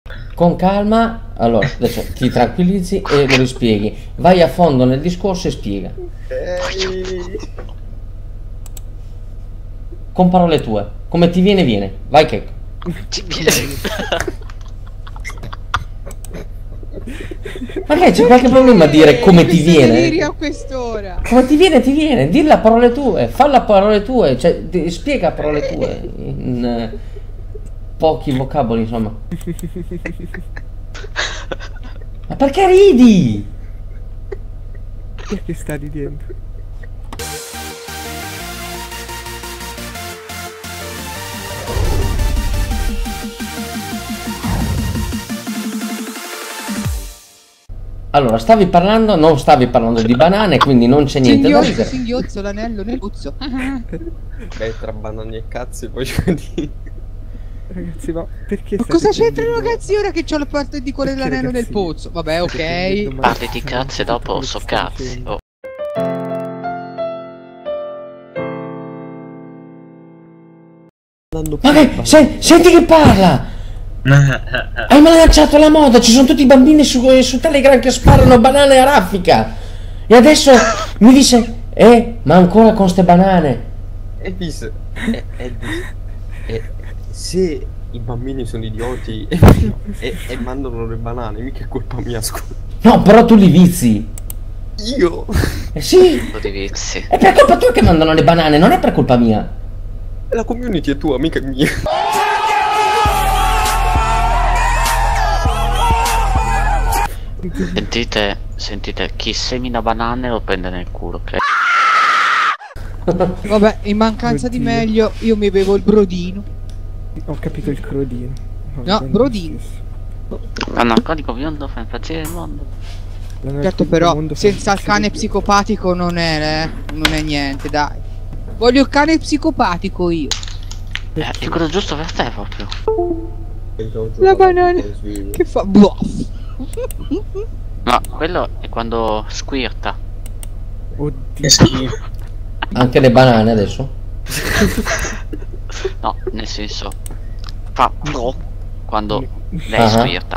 Con calma, allora, adesso ti tranquillizzi e lo rispieghi. Vai a fondo nel discorso e spiega. Con parole tue. Come ti viene, viene. Vai che... Ma che c'è qualche problema a dire come ti viene? A quest'ora. Come ti viene, ti viene. Dillo a parole tue. Falla a parole tue. Cioè, spiega a parole tue. In pochi vocaboli, insomma. Ma perché ridi? Perché sta ridendo? Allora, non stavi parlando di banane, quindi non c'è niente da ridere. Singhiozzo l'anello nel puzzo. Beh, tra banane e cazzi poi di... Ragazzi, ma perché Ma cosa c'entrano ragazzi ora che ho la parte di quello dell'anello nel pozzo? Vabbè, ok. Parli di cazzi e dopo so cazzi. Oh. Ma che, senti che parla! Hai lanciato la moda, ci sono tutti i bambini su Telegram che sparano banane a raffica. E adesso mi dice, ma ancora con ste banane. Se i bambini sono idioti e mandano le banane, mica è colpa mia, scusa. No, però tu li vizi. Io? Sì. Lo devi vizi. È per colpa tua che mandano le banane, non è per colpa mia. La community è tua, mica mia. Sentite, chi semina banane lo prende nel culo, ok? Vabbè, in mancanza di meglio, io mi bevo il brodino. Ho capito il crodino. No, brodino. L'anarcotico biondo fa impazzire il mondo. Certo, però senza il cane psicopatico non è niente, dai. Voglio il cane psicopatico io. È quello giusto per te proprio. La banana che fa bluff. No, quello è quando squirta. Oddio. Anche le banane adesso? No, nel senso fa pro quando lei squirta.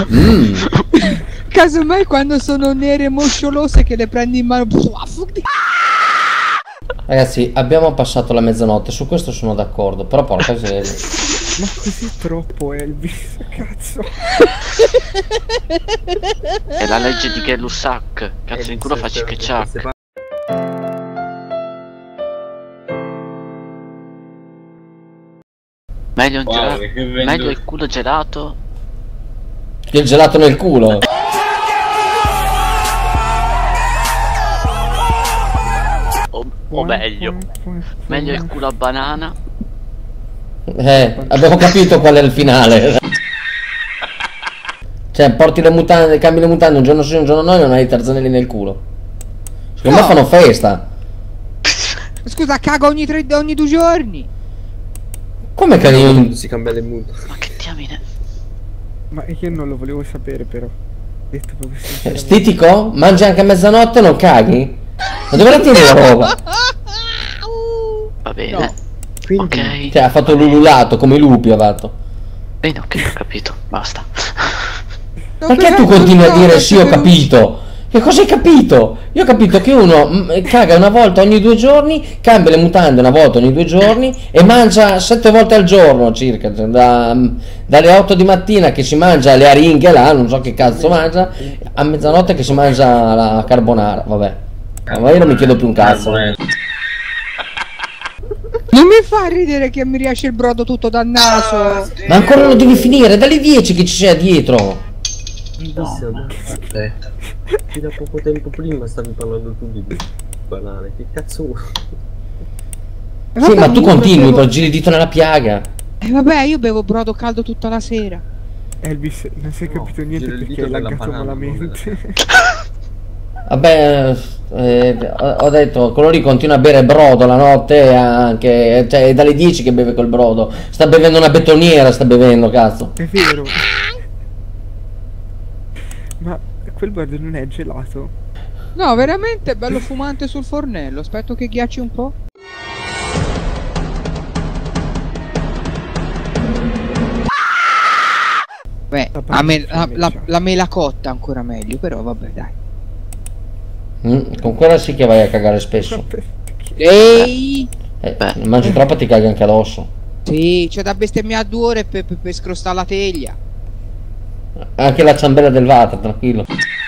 Casomai quando sono nere e mosciolose che le prendi in mano. Ragazzi, abbiamo passato la mezzanotte, su questo sono d'accordo, però porca miseria. Ma così troppo, Elvis, cazzo. È la legge di Gay-Lussac. Cazzo in culo facci che ciac. Meglio, meglio il culo gelato Che il gelato nel culo. o meglio il culo a banana. Abbiamo capito qual è il finale. Cioè, porti le mutande, cambi le mutande un giorno sì, un giorno no, e non hai i tarzanelli nel culo. Secondo me fanno festa. Scusa, cago ogni 2 giorni. Come che si cambia le mute? Ma che diamine. Ma io non lo volevo sapere, però. Detto proprio sinceramente. Stitico? Mangi anche a mezzanotte e non caghi? Ma dove la tieni la roba? Va bene. No. Ok. Cioè, ha fatto l'ululato come i lupi, ha fatto. Bene, ok, ho capito. Basta. Perché tu continui a dire sì, ho capito? Che cosa hai capito? Io ho capito che uno caga una volta ogni 2 giorni, cambia le mutande una volta ogni 2 giorni e mangia 7 volte al giorno circa, cioè dalle 8 di mattina che si mangia le aringhe là, non so che cazzo mangia, a mezzanotte che si mangia la carbonara, vabbè. Ma io non mi chiedo più un cazzo. Non mi fa ridere che mi riesce il brodo tutto dal naso. Ma ancora non devi finire, dalle 10 che ci sia dietro. Fino a poco tempo prima stavi parlando tu di banane, che cazzo vuoi? Sì, ma tu continui, poi giri il dito nella piaga. Vabbè, io bevo brodo caldo tutta la sera. Elvis, non si è capito niente perché hai laggato malamente. Vabbè, ho detto, quello lì continua a bere brodo la notte anche, cioè è dalle 10 che beve quel brodo. Sta bevendo una betoniera, sta bevendo, cazzo. È vero. Ma quel brodo non è gelato? No, veramente è bello fumante sul fornello. Aspetto che ghiacci un po'. Beh, la mela cotta ancora meglio, però vabbè, dai. Con quella sì che vai a cagare spesso. Ehi! Mangi troppo ti caghi anche addosso. Sì, c'è da bestemmiare 2 ore per scrostare la teglia. Anche la ciambella del water, tranquillo.